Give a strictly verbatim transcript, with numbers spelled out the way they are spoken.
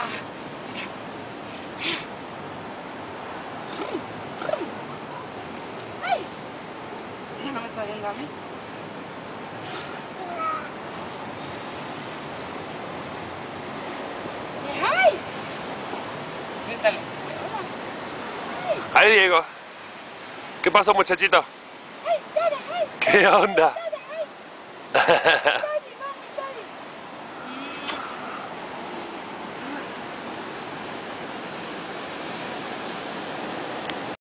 Ay. No me está viendo a mí. ¡Ay! Cuéntale. Ahí, Diego. ¿Qué pasó, muchachito? ¡Ay, dale, ay! ¿Qué onda? ¡Dale, ay!